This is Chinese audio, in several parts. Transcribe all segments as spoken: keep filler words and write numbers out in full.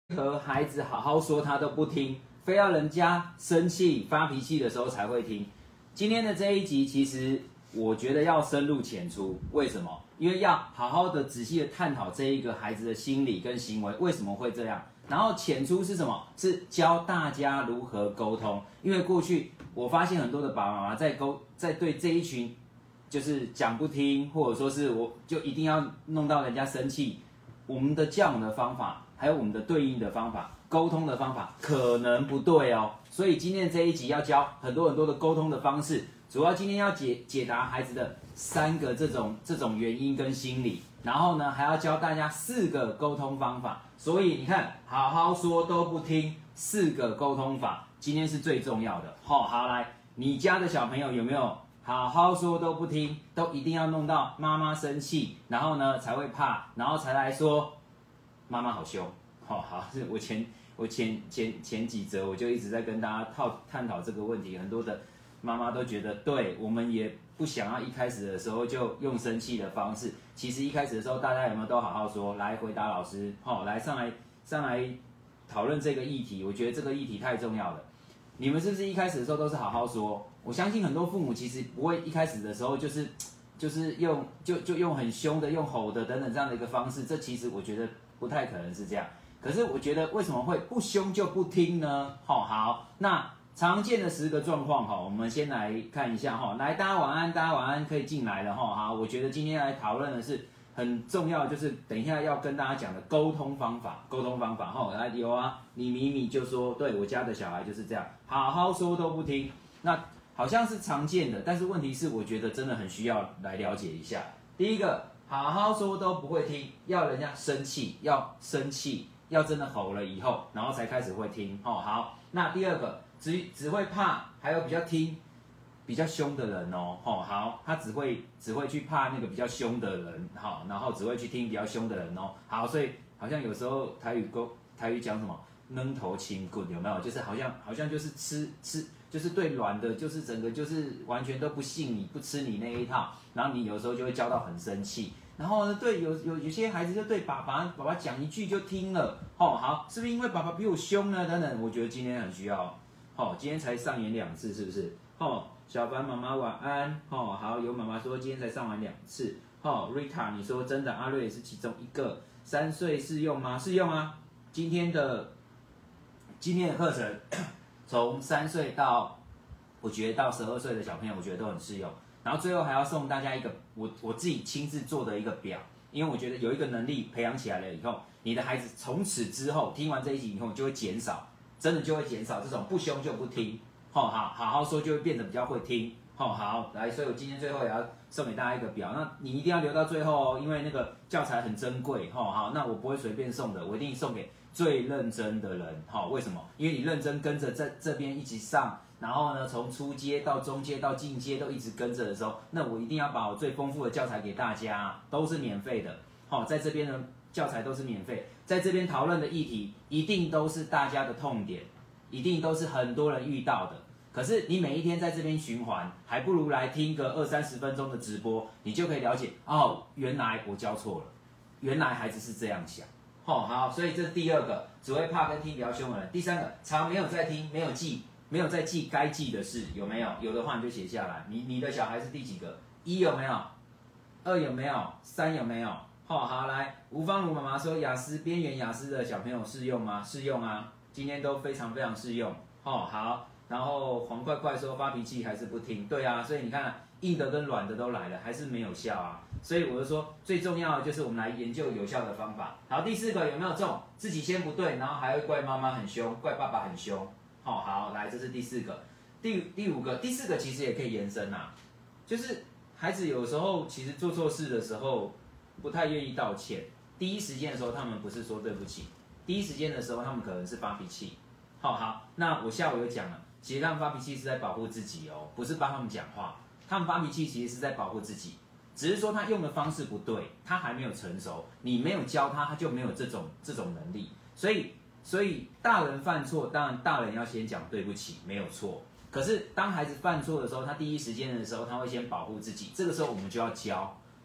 和孩子好好说，他都不听，非要人家生气发脾气的时候才会听。今天的这一集，其实我觉得要深入浅出，为什么？因为要好好的仔细的探讨这一个孩子的心理跟行为为什么会这样。然后浅出是什么？是教大家如何沟通。因为过去我发现很多的爸爸妈妈在沟在对这一群就是讲不听，或者说是我就一定要弄到人家生气，我们的教养的方法。还有我们的对应的方法、沟通的方法可能不对哦，所以今天这一集要教很多很多的沟通的方式，主要今天要解解答孩子的三个这种这种原因跟心理，然后呢还要教大家四个沟通方法，所以你看好好说都不听，四个沟通法，今天是最重要的。好、哦，好来，你家的小朋友有没有好好说都不听，都一定要弄到妈妈生气，然后呢才会怕，然后才来说。妈妈好凶，好、哦、好，是我前我前前前几则我就一直在跟大家套探讨这个问题，很多的妈妈都觉得，对我们也不想要一开始的时候就用生气的方式，其实一开始的时候大家有没有都好好说，来回答老师，好、哦、来上来上来讨论这个议题，我觉得这个议题太重要了。你们是不是一开始的时候都是好好说？我相信很多父母其实不会一开始的时候就是。就是用就就用很凶的、用吼的等等这样的一个方式，这其实我觉得不太可能是这样。可是我觉得为什么会不凶就不听呢？好、哦，好，那常见的十个状况哈，我们先来看一下哈。来，大家晚安，大家晚安，可以进来了哈。好，我觉得今天来讨论的是很重要，就是等一下要跟大家讲的沟通方法。沟通方法哈，来有啊，你米米就说，对我家的小孩就是这样，好好说都不听。那好像是常见的，但是问题是，我觉得真的很需要来了解一下。第一个，好好说都不会听，要人家生气，要生气，要真的吼了以后，然后才开始会听。哦，好。那第二个，只只会怕，还有比较听比较凶的人哦。哦，好，他只会只会去怕那个比较凶的人，好，然后只会去听比较凶的人哦。好，所以好像有时候台语沟台语讲什么扔头轻棍有没有？就是好像好像就是吃吃。就是对软的，就是整个就是完全都不信你，不吃你那一套，然后你有时候就会教到很生气。然后呢，对有有有些孩子就对爸爸爸爸讲一句就听了，哦好，是不是因为爸爸比我凶呢？等等，我觉得今天很需要，哦今天才上演两次，是不是？哦小凡妈妈晚安，哦好，有妈妈说今天才上完两次，哦 Rita 你说真的，阿瑞也是其中一个，三岁适用吗？适用啊，今天的今天的课程。从三岁到，我觉得到十二岁的小朋友，我觉得都很适用。然后最后还要送大家一个我我自己亲自做的一个表，因为我觉得有一个能力培养起来了以后，你的孩子从此之后听完这一集以后就会减少，真的就会减少这种不凶就不听，好好好好说就会变得比较会听，好好来，所以我今天最后也要送给大家一个表，那你一定要留到最后哦，因为那个教材很珍贵，好好，那我不会随便送的，我一定送给。最认真的人，好，为什么？因为你认真跟着这这边一起上，然后呢，从初阶到中阶到进阶都一直跟着的时候，那我一定要把我最丰富的教材给大家，都是免费的，好，在这边的教材都是免费，在这边讨论的议题一定都是大家的痛点，一定都是很多人遇到的。可是你每一天在这边循环，还不如来听个二三十分钟的直播，你就可以了解哦，原来我教错了，原来孩子是这样想。哦，好，所以这是第二个，只会怕跟听比较凶的人。第三个，常没有在听，没有记，没有在记该记的事，有没有？有的话你就写下来。你你的小孩是第几个？一有没有？二有没有？三有没有？哦，好，来，吴芳如妈妈说，雅思边缘雅思的小朋友适用吗？适用啊，今天都非常非常适用。哦，好，然后黄怪怪说发脾气还是不听，对啊，所以你看。硬的跟软的都来了，还是没有效啊，所以我就说最重要的就是我们来研究有效的方法。好，第四个有没有中？自己先不对，然后还会怪妈妈很凶，怪爸爸很凶。好、哦，好，来，这是第四个。第第五个，第四个其实也可以延伸啊，就是孩子有时候其实做错事的时候不太愿意道歉，第一时间的时候他们不是说对不起，第一时间的时候他们可能是发脾气。好、哦、好，那我下午有讲了，其实他们发脾气是在保护自己哦，不是帮他们讲话。他们发脾气其实是在保护自己，只是说他用的方式不对，他还没有成熟，你没有教他，他就没有这种这种能力。所以，所以大人犯错，当然大人要先讲对不起，没有错。可是当孩子犯错的时候，他第一时间的时候，他会先保护自己，这个时候我们就要教，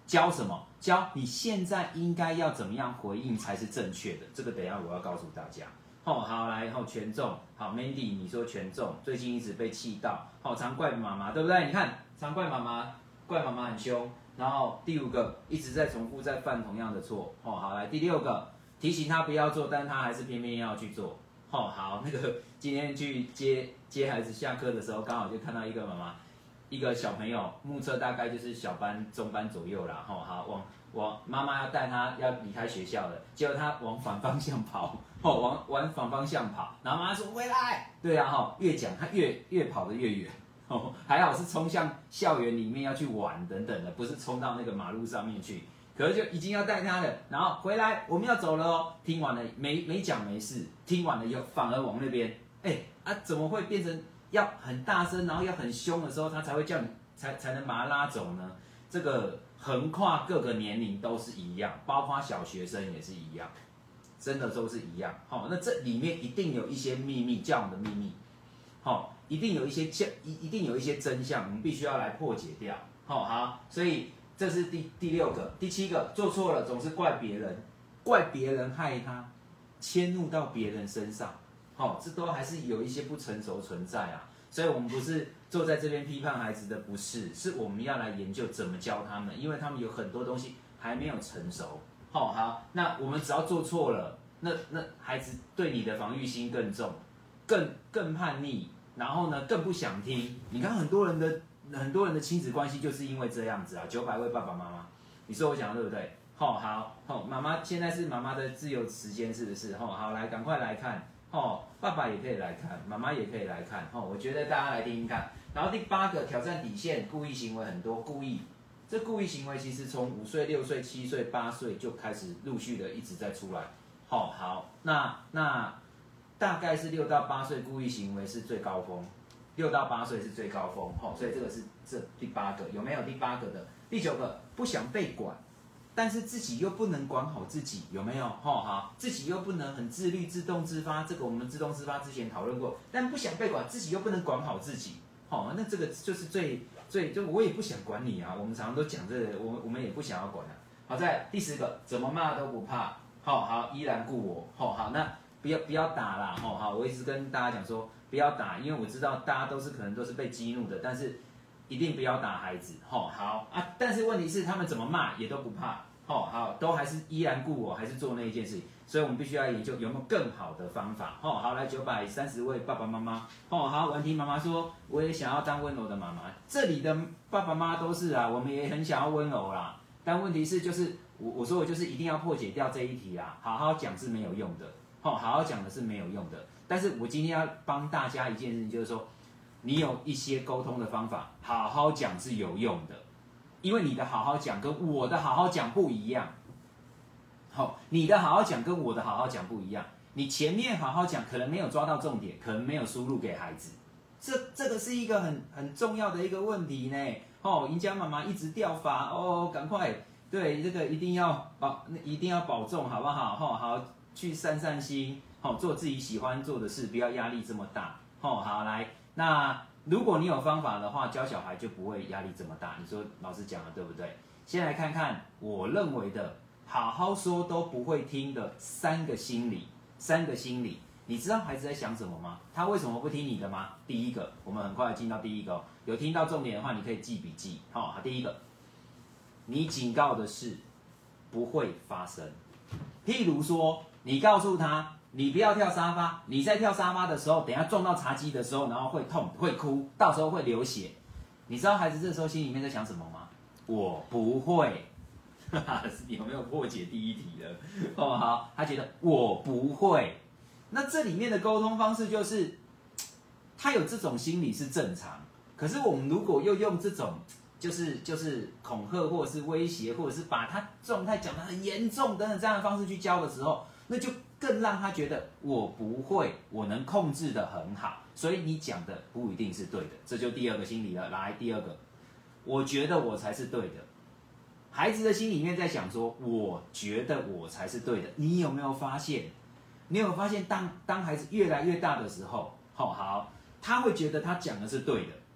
教什么？教你现在应该要怎么样回应才是正确的。这个等一下我要告诉大家。哦，好，来，后权重，好 ，Mandy， 你说权重，最近一直被气到，好，常怪妈妈，对不对？你看，常怪妈妈，怪妈妈很凶。然后第五个，一直在重复在犯同样的错。哦，好，来，第六个，提醒他不要做，但他还是偏偏要去做。哦，好，那个今天去接接孩子下课的时候，刚好就看到一个妈妈。一个小朋友目测大概就是小班、中班左右啦，吼，好，往往妈妈要带他要离开学校了，结果他往反方向跑，吼，往往反方向跑，然后妈妈说回来，对啊，吼，越讲他越越跑得越远，哦，还好是冲向校园里面要去玩等等的，不是冲到那个马路上面去，可是就已经要带他了，然后回来我们要走了哦，听完了没没讲没事，听完了以后反而往那边，哎啊怎么会变成？要很大声，然后要很凶的时候，他才会叫你，才才能把他拉走呢。这个横跨各个年龄都是一样，包括小学生也是一样，真的都是一样。好，那这里面一定有一些秘密，教养的秘密。好，一定有一些教，一一定有一些真相，我们必须要来破解掉。好，好，所以这是第第六个，第七个，做错了总是怪别人，怪别人害他，迁怒到别人身上。好、哦，这都还是有一些不成熟存在啊，所以我们不是坐在这边批判孩子的，不是，是我们要来研究怎么教他们，因为他们有很多东西还没有成熟。好、哦，好，那我们只要做错了，那那孩子对你的防御心更重，更更叛逆，然后呢更不想听。你看很多人的很多人的亲子关系就是因为这样子啊，九百位爸爸妈妈，你说我讲的对不对？好、哦，好，好、哦，妈妈现在是妈妈的自由时间，是不是？好、哦，好，来赶快来看。哦，爸爸也可以来看，妈妈也可以来看。哦，我觉得大家来听听看。然后第八个挑战底线，故意行为很多，故意。这故意行为其实从五岁、六岁、七岁、八岁就开始陆续的一直在出来。好、哦，好，那那大概是六到八岁故意行为是最高峰，六到八岁是最高峰。好、哦，所以这个是这第八个，有没有第八个的？第九个不想被管。但是自己又不能管好自己，有没有？吼，好，自己又不能很自律、自动自发，这个我们自动自发之前讨论过。但不想被管，自己又不能管好自己，吼，那这个就是最最就我也不想管你啊。我们常常都讲这个，我我们也不想要管啊。好，在第十个，怎么骂都不怕，好好依然顾我，吼好，那不要不要打啦，吼好，我一直跟大家讲说不要打，因为我知道大家都是可能都是被激怒的，但是。一定不要打孩子，吼好啊！但是问题是他们怎么骂也都不怕，吼好，都还是依然顾我，还是做那一件事情，所以我们必须要研究有没有更好的方法，吼好，来九百三十位爸爸妈妈，吼好，婉婷妈妈说我也想要当温柔的妈妈，这里的爸爸妈妈都是啊，我们也很想要温柔啦，但问题是就是我我说我就是一定要破解掉这一题啦，好好讲是没有用的，吼好好讲的是没有用的，但是我今天要帮大家一件事情，就是说。你有一些沟通的方法，好好讲是有用的，因为你的好好讲跟我的好好讲不一样。好，你的好好讲跟我的好好讲不一样。你前面好好讲，可能没有抓到重点，可能没有输入给孩子，这这个是一个很很重要的一个问题呢。哦，赢家妈妈一直掉发哦，赶快对这个一定要保，一定要保重，好不好？哦，好，去散散心，哦，做自己喜欢做的事，不要压力这么大。哦，好来。那如果你有方法的话，教小孩就不会压力这么大。你说老师讲的对不对？先来看看我认为的，好好说都不会听的三个心理，三个心理。你知道孩子在想什么吗？他为什么不听你的吗？第一个，我们很快进到第一个、哦，有听到重点的话，你可以记笔记。好、哦，第一个，你警告的事不会发生。譬如说，你告诉他。你不要跳沙发，你在跳沙发的时候，等一下撞到茶几的时候，然后会痛会哭，到时候会流血。你知道孩子这时候心里面在想什么吗？我不会，哈哈，你有没有破解第一题了？哦，好，他觉得我不会。那这里面的沟通方式就是，他有这种心理是正常，可是我们如果又用这种，就是就是恐吓或者是威胁，或者是把他状态讲得很严重等等这样的方式去教的时候，那就。更让他觉得我不会，我能控制得很好，所以你讲的不一定是对的，这就第二个心理了。来，第二个，我觉得我才是对的。孩子的心里面在想说，我觉得我才是对的。你有没有发现？你有没有发现当当孩子越来越大的时候，好、哦、好，他会觉得他讲的是对的，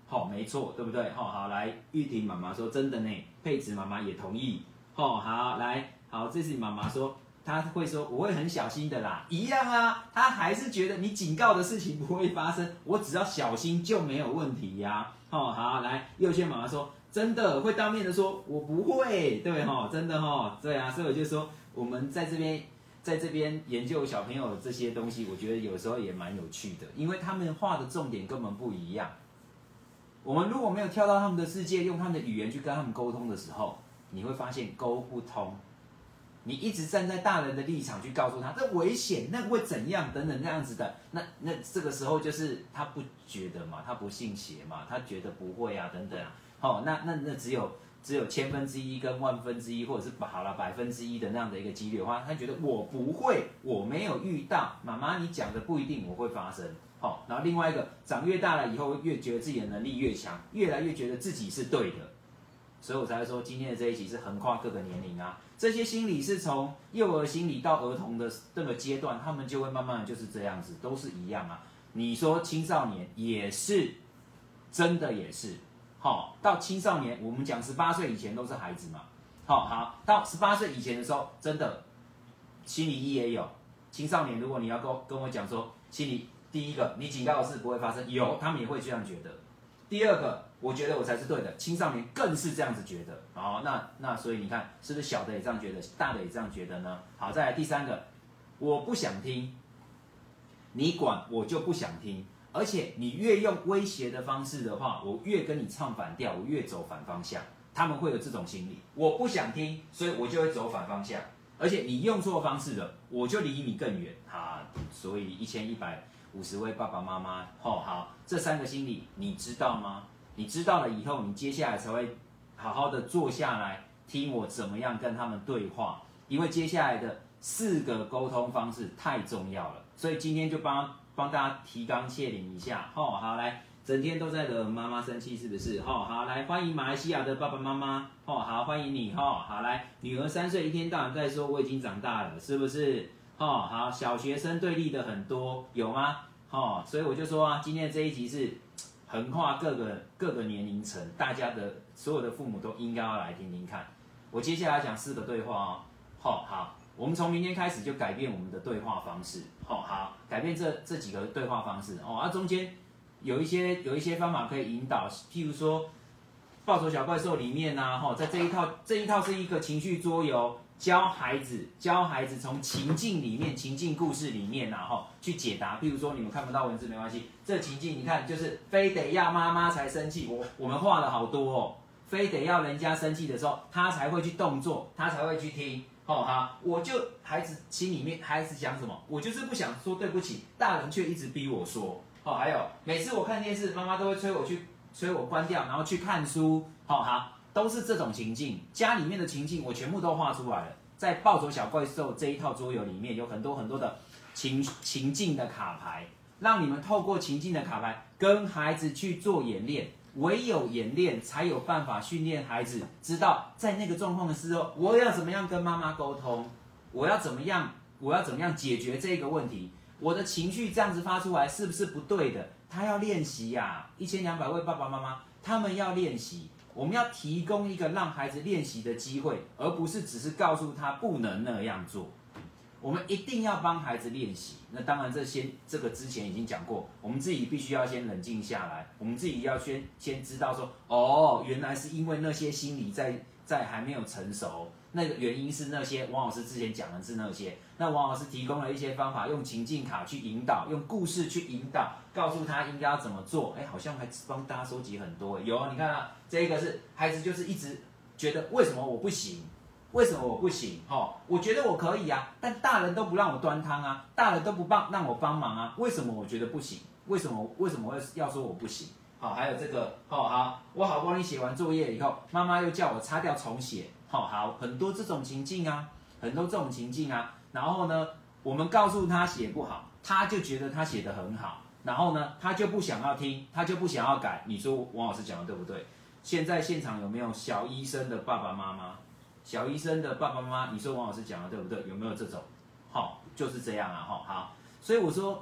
好，没错，对不对？好，好，来，玉婷妈妈说真的呢，佩子妈妈也同意。好，好，来，好，这是妈妈说，她会说我会很小心的啦，一样啊，她还是觉得你警告的事情不会发生，我只要小心就没有问题呀。好，好，来，佑轩妈妈说真的会当面的说，我不会，对哈，真的哈，对啊，所以我就说我们在这边。在这边研究小朋友的这些东西，我觉得有时候也蛮有趣的，因为他们画的重点根本不一样。我们如果没有跳到他们的世界，用他们的语言去跟他们沟通的时候，你会发现沟不通。你一直站在大人的立场去告诉他，这危险，那会怎样，等等这样子的，那那这个时候就是他不觉得嘛，他不信邪嘛，他觉得不会啊，等等啊，好、哦，那那那只有。只有千分之一跟万分之一，或者是好了百分之一的那样的一个几率的话，他觉得我不会，我没有遇到，妈妈你讲的不一定我会发生。好、哦，然后另外一个长越大了以后，越觉得自己的能力越强，越来越觉得自己是对的，所以我才会说今天的这一集是横跨各个年龄啊，这些心理是从幼儿心理到儿童的这个阶段，他们就会慢慢的就是这样子，都是一样啊。你说青少年也是，真的也是。好，到青少年，我们讲十八岁以前都是孩子嘛。好，好，到十八岁以前的时候，真的心理医也有。青少年，如果你要跟跟我讲说，心理第一个，你警告的事不会发生，有，他们也会这样觉得。第二个，我觉得我才是对的，青少年更是这样子觉得。好，那那所以你看，是不是小的也这样觉得，大的也这样觉得呢？好，再来第三个，我不想听，你管我就不想听。而且你越用威胁的方式的话，我越跟你唱反调，我越走反方向。他们会有这种心理，我不想听，所以我就会走反方向。而且你用错方式了，我就离你更远啊！所以一千一百五十位爸爸妈妈，哦，好，这三个心理你知道吗？你知道了以后，你接下来才会好好的坐下来听我怎么样跟他们对话，因为接下来的四个沟通方式太重要了。所以今天就帮。帮大家提纲挈领一下，吼、哦，好来，整天都在惹妈妈生气是不是？吼、哦，好来，欢迎马来西亚的爸爸妈妈，吼、哦，好欢迎你，吼、哦，好来，女儿三岁，一天到晚在说我已经长大了，是不是？吼、哦，好，小学生对立的很多，有吗？吼、哦，所以我就说啊，今天这一集是横跨各个各个年龄层，大家的所有的父母都应该要来听听看。我接下来讲四个对话哦，吼、哦，好。我们从明天开始就改变我们的对话方式，哦，好，改变这这几个对话方式，哦，啊，中间有一些有一些方法可以引导，譬如说《暴走小怪兽》里面呐、啊，哈、哦，在这一套这一套是一个情绪桌游，教孩子教孩子从情境里面情境故事里面呐、啊，哈、哦，去解答。譬如说你们看不到文字没关系，这情境你看就是非得要妈妈才生气，我我们画了好多哦，非得要人家生气的时候，他才会去动作，他才会去听。哦哈，我就孩子心里面孩子讲什么，我就是不想说对不起，大人却一直逼我说。哦，还有每次我看电视，妈妈都会催我去催我关掉，然后去看书。好、哦、哈，都是这种情境，家里面的情境我全部都画出来了。在暴走小怪兽这一套桌游里面，有很多很多的情情境的卡牌，让你们透过情境的卡牌跟孩子去做演练。唯有演练，才有办法训练孩子知道，在那个状况的时候，我要怎么样跟妈妈沟通，我要怎么样，我要怎么样解决这个问题。我的情绪这样子发出来是不是不对的？他要练习呀，一千两百位爸爸妈妈，他们要练习。我们要提供一个让孩子练习的机会，而不是只是告诉他不能那样做。我们一定要帮孩子练习。那当然，这先这个之前已经讲过，我们自己必须要先冷静下来，我们自己要先先知道说，哦，原来是因为那些心理在在还没有成熟，那个原因是那些王老师之前讲的是那些。那王老师提供了一些方法，用情境卡去引导，用故事去引导，告诉他应该要怎么做。哎，好像还帮大家收集很多。有啊，你看啊，这一个是孩子就是一直觉得为什么我不行？为什么我不行？哦，我觉得我可以啊，但大人都不让我端汤啊，大人都不帮让我帮忙啊，为什么我觉得不行？为什么为什么会要说我不行？好、哦，还有这个，哦好，我好不容易写完作业以后，妈妈又叫我擦掉重写，好、哦、好，很多这种情境啊，很多这种情境啊，然后呢，我们告诉他写不好，他就觉得他写得很好，然后呢，他就不想要听，他就不想要改。你说王老师讲的对不对？现在现场有没有小医生的爸爸妈妈？小医生的爸爸妈妈，你说王老师讲的对不对？有没有这种？好、哦，就是这样啊，哈、哦，好。所以我说，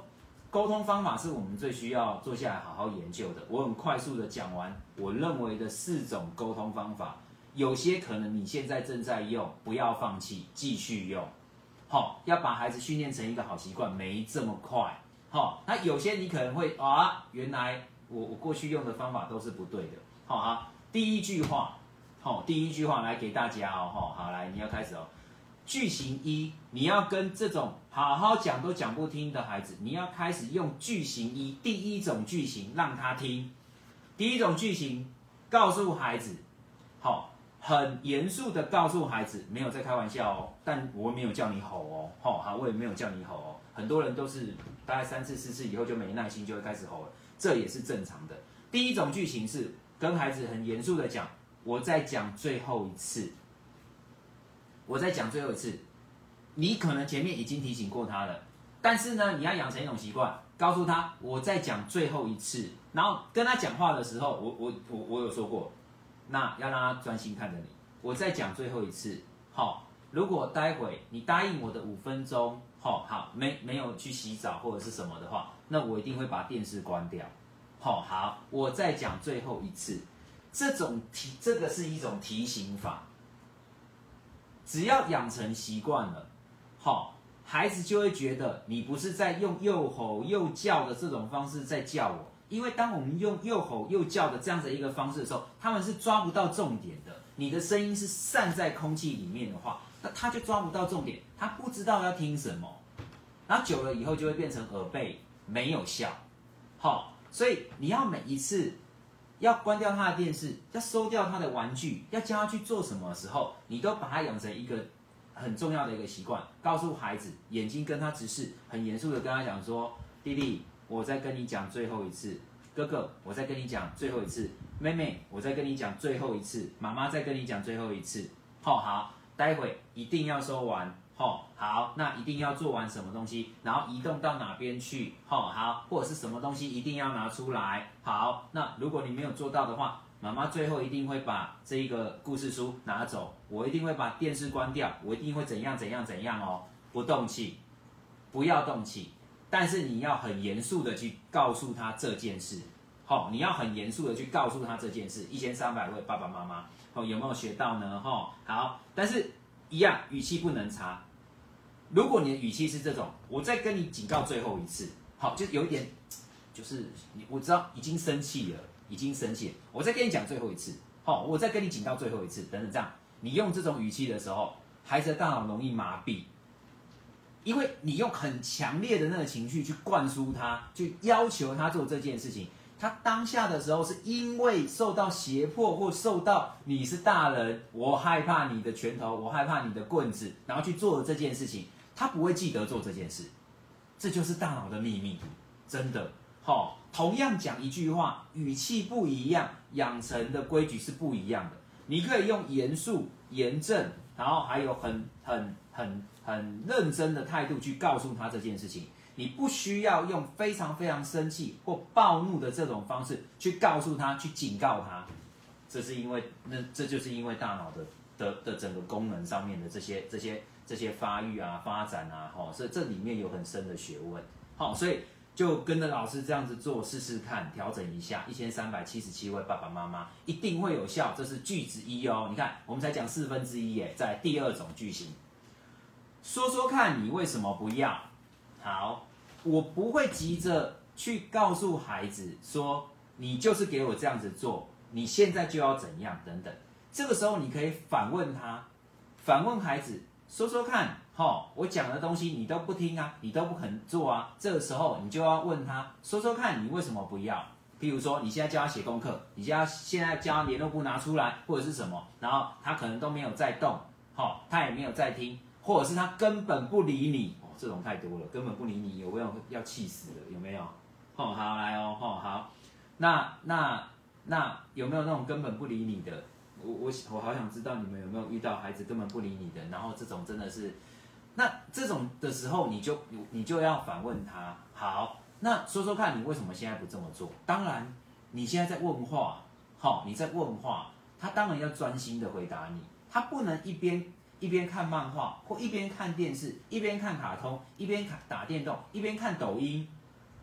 沟通方法是我们最需要坐下来好好研究的。我很快速的讲完我认为的四种沟通方法，有些可能你现在正在用，不要放弃，继续用。好，要把孩子训练成一个好习惯，没这么快。好，那有些你可能会啊，原来我我过去用的方法都是不对的。好啊，第一句话，好，第一句话来给大家哦，好，来你要开始哦。句型一，你要跟这种好好讲都讲不听的孩子，你要开始用句型一，第一种句型让他听。第一种句型，告诉孩子，好，很严肃的告诉孩子，没有在开玩笑哦，但我没有叫你吼哦，吼，好，我也没有叫你吼哦。很多人都是大概三次四次以后就没耐心，就会开始吼了，这也是正常的。第一种句型是跟孩子很严肃的讲，我再讲最后一次。我再讲最后一次，你可能前面已经提醒过他了，但是呢，你要养成一种习惯，告诉他我再讲最后一次，然后跟他讲话的时候，我我我我有说过，那要让他专心看着你，我再讲最后一次，好，如果待会你答应我的五分钟，好好没没有去洗澡或者是什么的话，那我一定会把电视关掉，好好，我再讲最后一次，这种提这个是一种提醒法。只要养成习惯了，好，孩子就会觉得你不是在用又吼又叫的这种方式在叫我，因为当我们用又吼又叫的这样的一个方式的时候，他们是抓不到重点的。你的声音是散在空气里面的话，那他就抓不到重点，他不知道要听什么，然后久了以后就会变成耳背，没有效。好，所以你要每一次。要关掉他的电视，要收掉他的玩具，要教他去做什么的时候，你都把他养成一个很重要的一个习惯，告诉孩子，眼睛跟他直视，很严肃的跟他讲说，弟弟，我再跟你讲最后一次，哥哥，我再跟你讲最后一次，妹妹，我再跟你讲最后一次，妈妈再跟你讲最后一次，好好，待会一定要收完。哦，好，那一定要做完什么东西，然后移动到哪边去？哦，好，或者是什么东西一定要拿出来。好，那如果你没有做到的话，妈妈最后一定会把这一个故事书拿走，我一定会把电视关掉，我一定会怎样怎样怎样哦，不动气，不要动气，但是你要很严肃的去告诉他这件事。好，你要很严肃的去告诉他这件事。一千三百位爸爸妈妈，哦，有没有学到呢？哈，好，但是一样语气不能差。如果你的语气是这种，我再跟你警告最后一次，好，就有一点，就是你我知道已经生气了，已经生气了，我再跟你讲最后一次，好，我再跟你警告最后一次，等等这样，你用这种语气的时候，孩子的大脑容易麻痹，因为你用很强烈的那个情绪去灌输他，去要求他做这件事情。他当下的时候是因为受到胁迫或受到你是大人，我害怕你的拳头，我害怕你的棍子，然后去做了这件事情，他不会记得做这件事，这就是大脑的秘密，真的。好，同样讲一句话，语气不一样，养成的规矩是不一样的。你可以用严肃、严正，然后还有很很很很认真的态度去告诉他这件事情。你不需要用非常非常生气或暴怒的这种方式去告诉他，去警告他，这是因为那这就是因为大脑的的的整个功能上面的这些这些这些发育啊、发展啊，哈、哦，所以这里面有很深的学问，好、哦，所以就跟着老师这样子做试试看，调整一下。一千三百七十七位爸爸妈妈一定会有效，这是句子一哦。你看，我们才讲四分之一耶，在第二种句型，说说看你为什么不要。好，我不会急着去告诉孩子说，你就是给我这样子做，你现在就要怎样等等。这个时候你可以反问他，反问孩子，说说看，齁，我讲的东西你都不听啊，你都不肯做啊。这个时候你就要问他，说说看你为什么不要？譬如说，你现在教他写功课，你现在现在教他联络簿拿出来，或者是什么，然后他可能都没有在动，齁，他也没有在听，或者是他根本不理你。这种太多了，根本不理你，有没有要气死了？有没有？哦，好来哦，哦好，那那那有没有那种根本不理你的？我我我好想知道你们有没有遇到孩子根本不理你的，然后这种真的是，那这种的时候你就你就要反问他，好，那说说看你为什么现在不这么做？当然你现在在问话，好、哦，你在问话，他当然要专心的回答你，他不能一边。一边看漫画或一边看电视，一边看卡通，一边打电动，一边看抖音，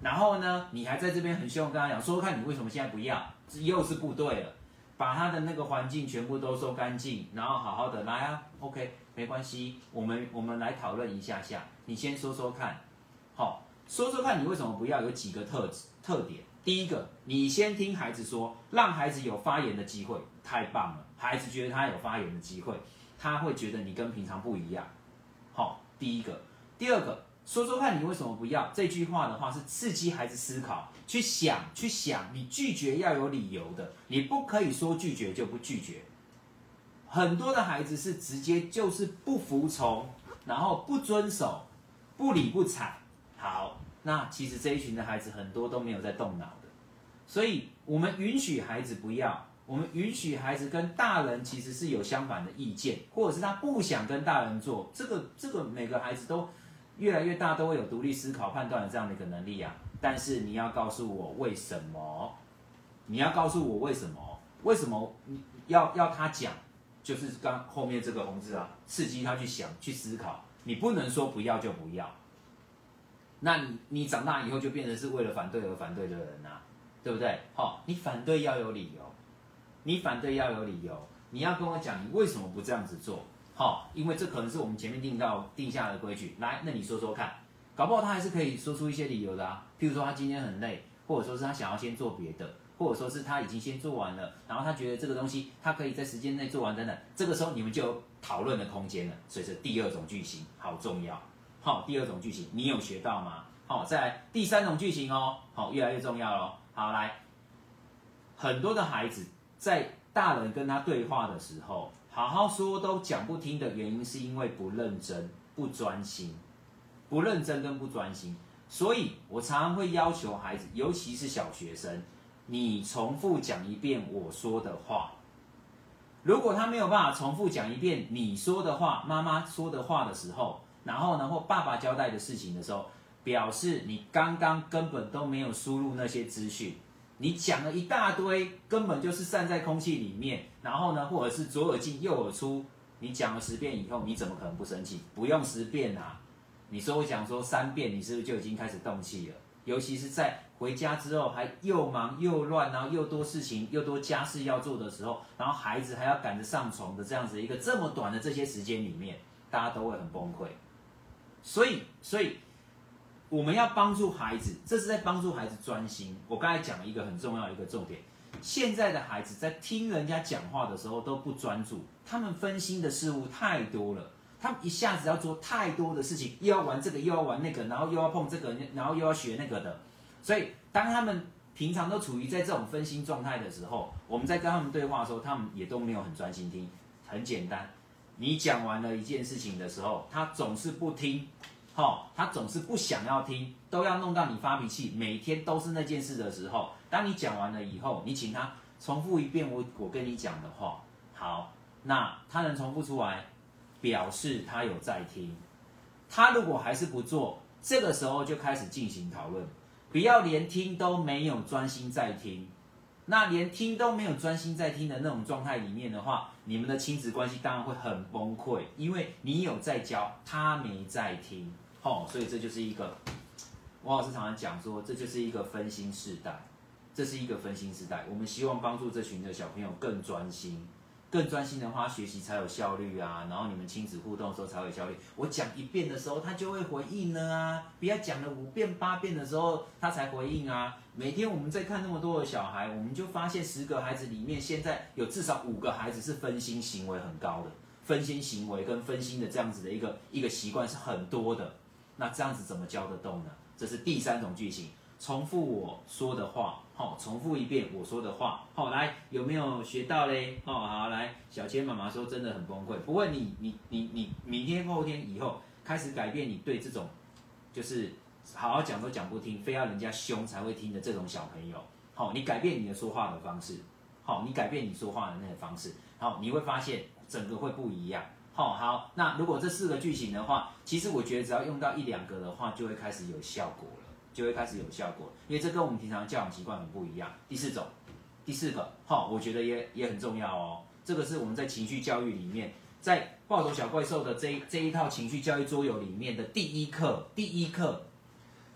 然后呢，你还在这边很凶跟他讲，说说看你为什么现在不要，又是不对了。把他的那个环境全部都收干净，然后好好的来啊 ，OK， 没关系，我们我们来讨论一下下，你先说说看，好，说说看你为什么不要，有几个特质特点。第一个，你先听孩子说，让孩子有发言的机会，太棒了，孩子觉得他有发言的机会，他会觉得你跟平常不一样，好，第一个，第二个。说说看你为什么不要这句话的话是刺激孩子思考，去想去想，你拒绝要有理由的，你不可以说拒绝就不拒绝。很多的孩子是直接就是不服从，然后不遵守，不理不睬。好，那其实这一群的孩子很多都没有在动脑的，所以我们允许孩子不要，我们允许孩子跟大人其实是有相反的意见，或者是他不想跟大人做，这个这个每个孩子都。越来越大都会有独立思考判断的这样的一个能力啊，但是你要告诉我为什么？你要告诉我为什么？为什么要要他讲？就是刚后面这个红字啊，刺激他去想、去思考。你不能说不要就不要，那你你长大以后就变成是为了反对而反对的人啊，对不对？好，你反对要有理由，你反对要有理由，你要跟我讲你为什么不这样子做。好，因为这可能是我们前面定到定下的规矩。来，那你说说看，搞不好他还是可以说出一些理由的啊。譬如说他今天很累，或者说是他想要先做别的，或者说是他已经先做完了，然后他觉得这个东西他可以在时间内做完等等。这个时候你们就有讨论的空间了。所以这第二种句型好重要。好，第二种句型你有学到吗？好，再来第三种句型哦。好，越来越重要咯。好，来，很多的孩子在大人跟他对话的时候。好好说都讲不听的原因是因为不认真、不专心，不认真跟不专心。所以我常常会要求孩子，尤其是小学生，你重复讲一遍我说的话。如果他没有办法重复讲一遍你说的话、妈妈说的话的时候，然后呢或爸爸交代的事情的时候，表示你刚刚根本都没有输入那些资讯。你讲了一大堆，根本就是散在空气里面，然后呢，或者是左耳进右耳出。你讲了十遍以后，你怎么可能不生气？不用十遍啊，你说我讲说三遍，你是不是就已经开始动气了？尤其是在回家之后还又忙又乱，然后又多事情又多家事要做的时候，然后孩子还要赶着上床的这样子一个这么短的这些时间里面，大家都会很崩溃。所以，所以。我们要帮助孩子，这是在帮助孩子专心。我刚才讲了一个很重要的一个重点，现在的孩子在听人家讲话的时候都不专注，他们分心的事物太多了，他们一下子要做太多的事情，又要玩这个，又要玩那个，然后又要碰这个，然后又要学那个的。所以当他们平常都处于在这种分心状态的时候，我们在跟他们对话的时候，他们也都没有很专心听。很简单，你讲完了一件事情的时候，他总是不听。好，他总是不想要听，都要弄到你发脾气，每天都是那件事的时候，当你讲完了以后，你请他重复一遍我我跟你讲的话。好，那他能重复出来，表示他有在听。他如果还是不做，这个时候就开始进行讨论，不要连听都没有专心在听。那连听都没有专心在听的那种状态里面的话，你们的亲子关系当然会很崩溃，因为你有在教，他没在听。哦，所以这就是一个，王老师常常讲说，这就是一个分心世代，这是一个分心世代。我们希望帮助这群的小朋友更专心，更专心的话，学习才有效率啊。然后你们亲子互动的时候才有效率。我讲一遍的时候，他就会回应了啊。不要讲了五遍八遍的时候，他才回应啊。每天我们在看那么多的小孩，我们就发现十个孩子里面，现在有至少五个孩子是分心行为很高的，分心行为跟分心的这样子的一个一个习惯是很多的。那这样子怎么教得动呢？这是第三种句型，重复我说的话，好，重复一遍我说的话，好，来，有没有学到嘞？哦，好，来，小千妈妈说真的很崩溃，不过你你你你明天后天以后开始改变你对这种就是好好讲都讲不听，非要人家凶才会听的这种小朋友，好，你改变你的说话的方式，好，你改变你说话的那个方式，好，你会发现整个会不一样。好、哦，好，那如果这四个句型的话，其实我觉得只要用到一两个的话，就会开始有效果了，就会开始有效果了，因为这跟我们平常的教养习惯很不一样。第四种，第四个，好、哦，我觉得也也很重要哦。这个是我们在情绪教育里面，在暴走小怪兽的这一这一套情绪教育桌游里面的第一课，第一课，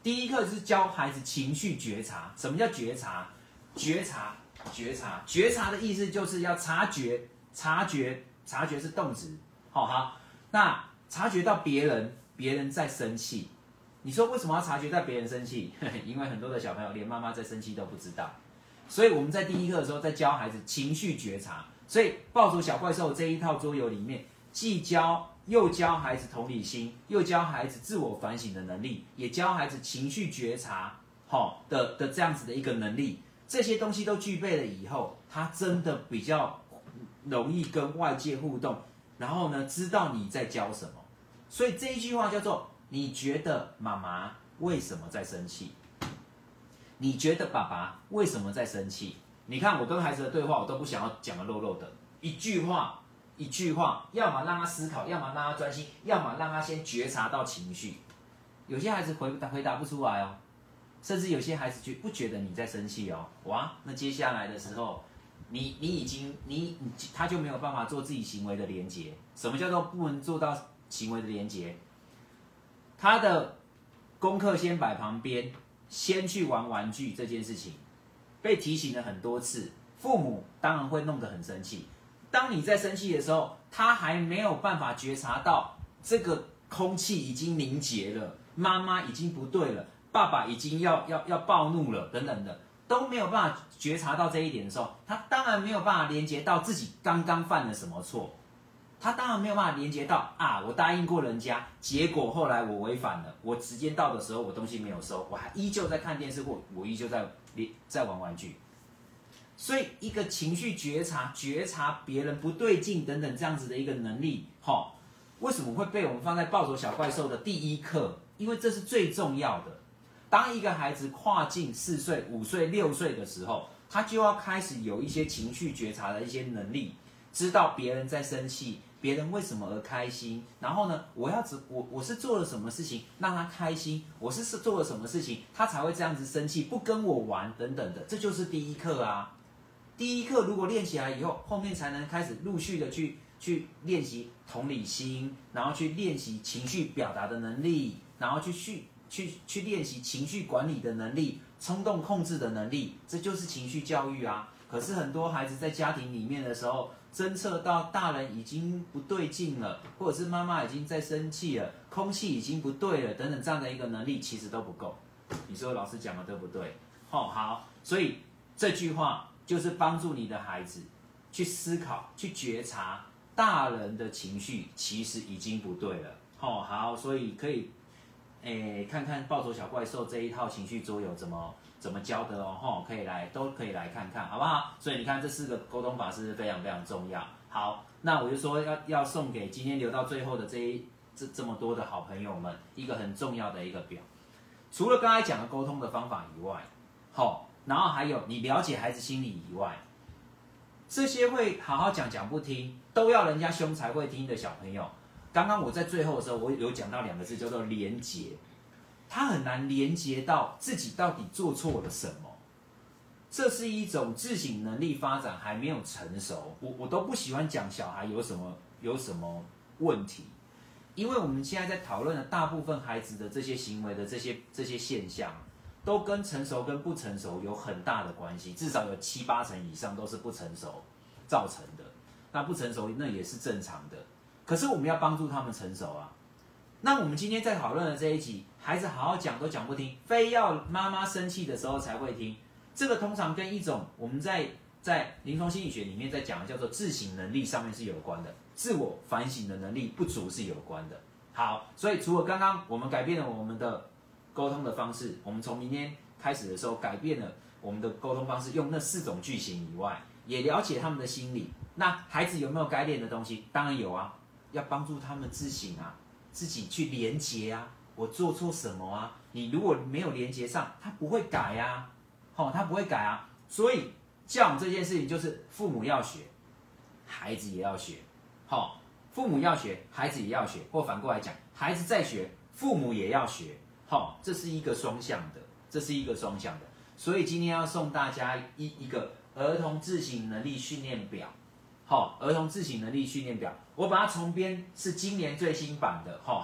第一课是教孩子情绪觉察。什么叫觉察？觉察，觉察，觉察的意思就是要察觉，察觉，察觉是动词。好、哦、好，那察觉到别人，别人在生气。你说为什么要察觉到别人生气？因为很多的小朋友连妈妈在生气都不知道。所以我们在第一课的时候在教孩子情绪觉察。所以暴走小怪兽这一套桌游里面，既教又教孩子同理心，又教孩子自我反省的能力，也教孩子情绪觉察，好、哦、的的这样子的一个能力。这些东西都具备了以后，他真的比较容易跟外界互动，然后呢，知道你在教什么。所以这一句话叫做：你觉得妈妈为什么在生气？你觉得爸爸为什么在生气？你看我跟孩子的对话，我都不想要讲的肉肉的，一句话一句话，要么让他思考，要么让他专心，要么让他先觉察到情绪。有些孩子回答回答不出来哦，甚至有些孩子觉不觉得你在生气哦，哇，那接下来的时候，你你已经你你他就没有办法做自己行为的连结。什么叫做不能做到行为的连结？他的功课先摆旁边，先去玩玩具这件事情。被提醒了很多次，父母当然会弄得很生气。当你在生气的时候，他还没有办法觉察到这个空气已经凝结了，妈妈已经不对了，爸爸已经要要要暴怒了，等等的，都没有办法觉察到这一点的时候，他当然没有办法连接到自己刚刚犯了什么错。他当然没有办法连接到啊，我答应过人家，结果后来我违反了，我时间到的时候我东西没有收，我还依旧在看电视，或我依旧在在玩玩具。所以一个情绪觉察、觉察别人不对劲等等这样子的一个能力，齁，为什么会被我们放在暴走小怪兽的第一课？因为这是最重要的。当一个孩子跨进四岁、五岁、六岁的时候，他就要开始有一些情绪觉察的一些能力，知道别人在生气，别人为什么而开心，然后呢，我要我我是做了什么事情让他开心，我是做了什么事情他才会这样子生气，不跟我玩等等的，这就是第一课啊。第一课如果练起来以后，后面才能开始陆续的去去练习同理心，然后去练习情绪表达的能力，然后去去去去练习情绪管理的能力，冲动控制的能力，这就是情绪教育啊。可是很多孩子在家庭里面的时候，侦测到大人已经不对劲了，或者是妈妈已经在生气了，空气已经不对了，等等这样的一个能力其实都不够。你说老师讲的对不对？哦，好，所以这句话就是帮助你的孩子去思考、去觉察大人的情绪其实已经不对了。哦，好，所以可以，诶，看看暴走小怪兽这一套情绪桌游怎么。怎么教的哦，吼，可以来，都可以来看看，好不好？所以你看这四个沟通法是非常非常重要。好，那我就说要要送给今天留到最后的这一这这么多的好朋友们一个很重要的一个表。除了刚才讲的沟通的方法以外，好，然后还有你了解孩子心理以外，这些会好好讲讲不听，都要人家凶才会听的小朋友，刚刚我在最后的时候，我有讲到两个字叫做连结。他很难连接到自己到底做错了什么，这是一种自省能力发展还没有成熟。我我都不喜欢讲小孩有什么有什么问题，因为我们现在在讨论的大部分孩子的这些行为的这些这些现象，都跟成熟跟不成熟有很大的关系，至少有七八成以上都是不成熟造成的。那不成熟那也是正常的，可是我们要帮助他们成熟啊。那我们今天在讨论的这一集，孩子好好讲都讲不听，非要妈妈生气的时候才会听。这个通常跟一种我们在在临床心理学里面在讲的叫做自省能力上面是有关的，自我反省的能力不足是有关的。好，所以除了刚刚我们改变了我们的沟通的方式，我们从明天开始的时候改变了我们的沟通方式，用那四种句型以外，也了解他们的心理。那孩子有没有该练的东西？当然有啊，要帮助他们自省啊。自己去连结啊，我做错什么啊？你如果没有连结上，他不会改啊，哦，他不会改啊。所以教养这件事情就是父母要学，孩子也要学，好、哦，父母要学，孩子也要学，或反过来讲，孩子在学，父母也要学，好、哦，这是一个双向的，这是一个双向的。所以今天要送大家一一个儿童自省能力训练表。好，儿童自省能力训练表，我把它重编是今年最新版的。好，好，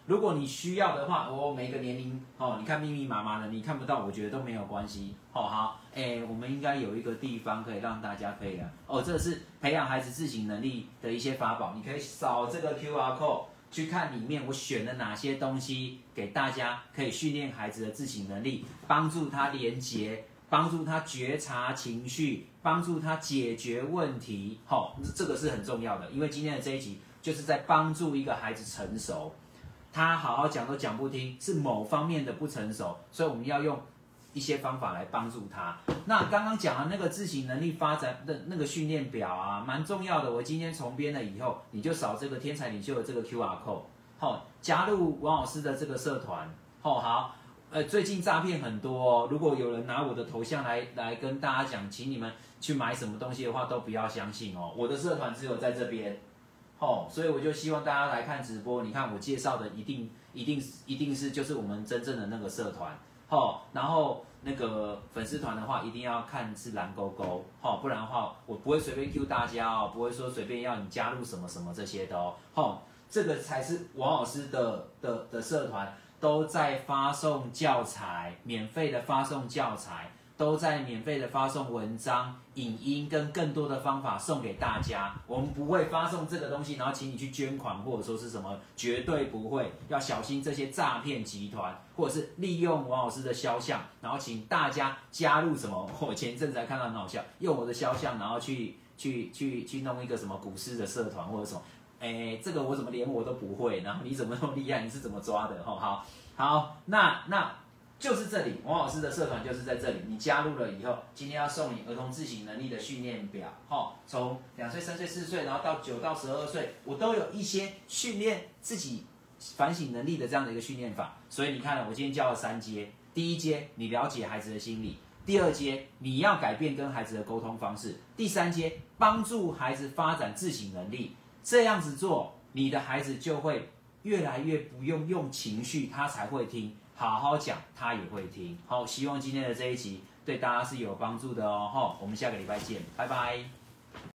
如果你需要的话，哦，每个年龄哦，你看密密麻麻的，你看不到，我觉得都没有关系。哦，好，哎，我们应该有一个地方可以让大家可以啊，哦，这是培养孩子自省能力的一些法宝，你可以扫这个 Q R code 去看里面我选了哪些东西，给大家可以训练孩子的自省能力，帮助他连结，帮助他觉察情绪，帮助他解决问题。好，这个是很重要的，因为今天的这一集就是在帮助一个孩子成熟。他好好讲都讲不听，是某方面的不成熟，所以我们要用一些方法来帮助他。那刚刚讲的那个自省能力发展的那个训练表啊，蛮重要的。我今天重编了以后，你就扫这个天才领袖的这个 Q R code， 好，加入王老师的这个社团。好，好，呃，最近诈骗很多哦，如果有人拿我的头像来来跟大家讲，请你们去买什么东西的话，都不要相信哦。我的社团只有在这边。哦，所以我就希望大家来看直播，你看我介绍的一定一定一定是就是我们真正的那个社团，哦，然后那个粉丝团的话一定要看是蓝勾勾，哦，不然的话我不会随便 Q 大家哦，不会说随便要你加入什么什么这些的哦，哦，这个才是王老师的的的社团，都在发送教材，免费的发送教材。都在免费的发送文章、影音跟更多的方法送给大家。我们不会发送这个东西，然后请你去捐款或者说是什么，绝对不会。要小心这些诈骗集团，或者是利用王老师的肖像，然后请大家加入什么。我前一阵子还看到很好笑，用我的肖像，然后去去去去弄一个什么股市的社团或者什么。哎，这个我怎么连我都不会？然后你怎么那么厉害？你是怎么抓的？哦，好，好，那那。就是这里，王老师的社团就是在这里。你加入了以后，今天要送你儿童自省能力的训练表，哈，从两岁、三岁、四岁，然后到九到十二岁，我都有一些训练自己反省能力的这样的一个训练法。所以你看了，我今天教了三阶，第一阶你了解孩子的心理，第二阶你要改变跟孩子的沟通方式，第三阶帮助孩子发展自省能力。这样子做，你的孩子就会越来越不用用情绪，他才会听。好好讲，他也会听。好，希望今天的这一集对大家是有帮助的哦。好，我们下个礼拜见，拜拜。